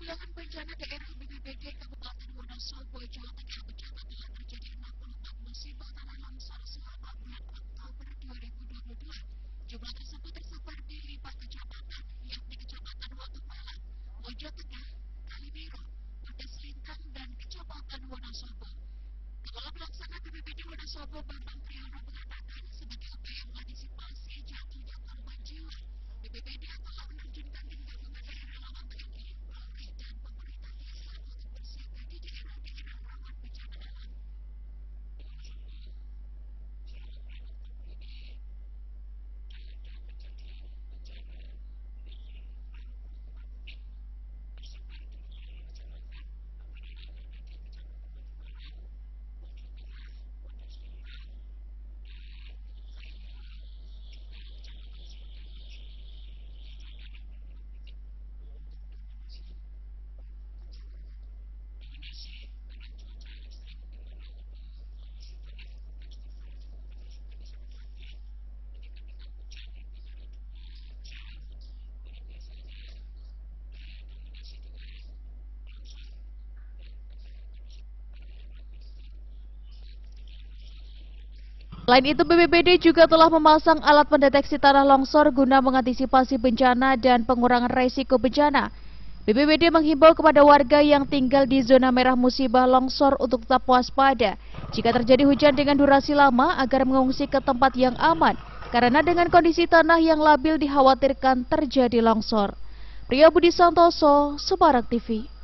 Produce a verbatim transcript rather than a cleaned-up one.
Penanggulangan Bencana Daerah B P B D Kabupaten Wonosobo, Jawa Tengah mencatat telah terjadi enam puluh empat musibah tanah longsor selama bulan Oktober dua ribu dua puluh dua. Jumlah tersebut tersebar di lima kecamatan, yakni Kecamatan Watumalang, Mojotengah, Kalibiro, Wadas Lintang, dan Kecamatan Wonosobo. Kepala Pelaksana B P B D Wonosobo, Bambang Priyono, mengatakan sebagai upaya mengantisipasi jatuhnya korban jiwa, B P B D telah menerjunkan tim gabungan dari relawan T N I, Polri, dan pemerintah desa untuk bersiaga di daerah-daerah rawan bencana alam. Selain itu, B P B D juga telah memasang alat pendeteksi tanah longsor guna mengantisipasi bencana dan pengurangan resiko bencana. B P B D menghimbau kepada warga yang tinggal di zona merah musibah longsor untuk tetap waspada jika terjadi hujan dengan durasi lama agar mengungsi ke tempat yang aman, karena dengan kondisi tanah yang labil dikhawatirkan terjadi longsor. Priyo Budi Santoso, Semarang T V.